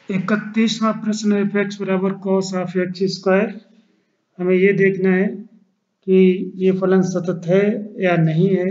31वां प्रश्न F X बराबर cos of X square. हमें ये देखना है कि ये फलन सतत है या नहीं है।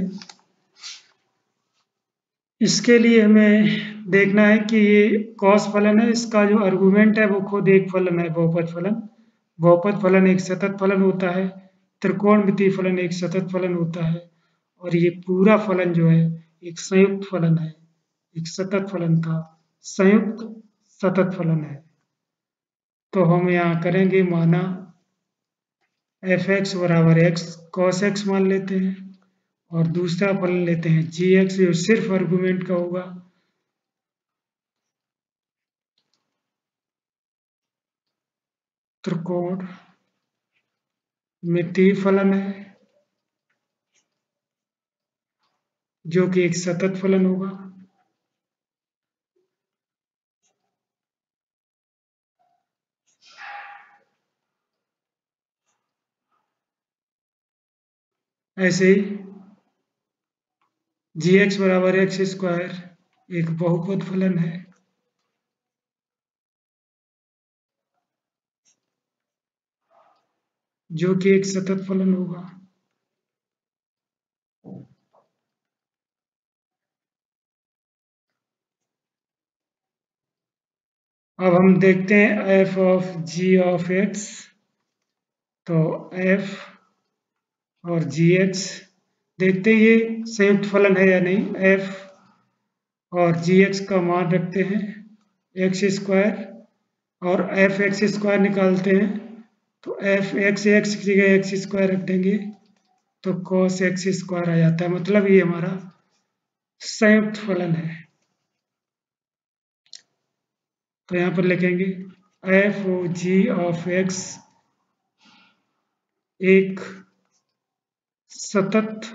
इसके लिए हमें देखना है कि ये कॉस फलन है, इसका जो आर्गुमेंट है वो खुद एक फलन है, बहुपद फलन। बहुपद फलन एक सतत फलन होता है, त्रिकोणमितीय फलन एक सतत फलन होता है, और ये पूरा फलन जो है एक संयुक्त फलन है, एक सतत फलन का संयुक्त सतत फलन है। तो हम यहाँ करेंगे माना एफ एक्स बराबर एक्स कॉस एक्स मान लेते हैं, और दूसरा फलन लेते हैं जी एक्स जो सिर्फ आर्गुमेंट का होगा। त्रिकोण मितीय फलन है जो कि एक सतत फलन होगा। ऐसे ही जी एक्स बराबर एक्स स्क्वायर एक बहुपद फलन है जो कि एक सतत फलन होगा। अब हम देखते हैं F of G of X. तो एफ और जी एक्स देखते हैं ये संयुक्त फलन है या नहीं। एफ और जी एक्स का मान रखते हैं एक्स स्क्वायर और एफ एक्स स्क्वायर निकालते हैं। तो एफ एक्स एक्स की जगह एक्स स्क्वायर रख देंगे तो कॉस एक्स स्क्वायर आ जाता है, मतलब ये हमारा संयुक्त फलन है। तो यहाँ पर लिखेंगे F O G of X एक सतत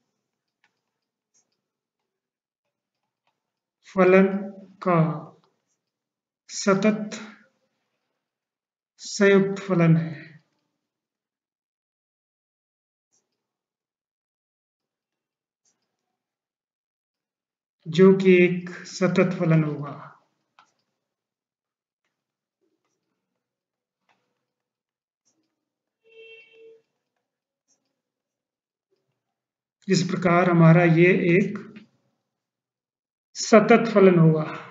फलन का सतत संयुक्त फलन है। जो कि एक सतत फलन होगा। इस प्रकार हमारा ये एक सतत फलन होगा।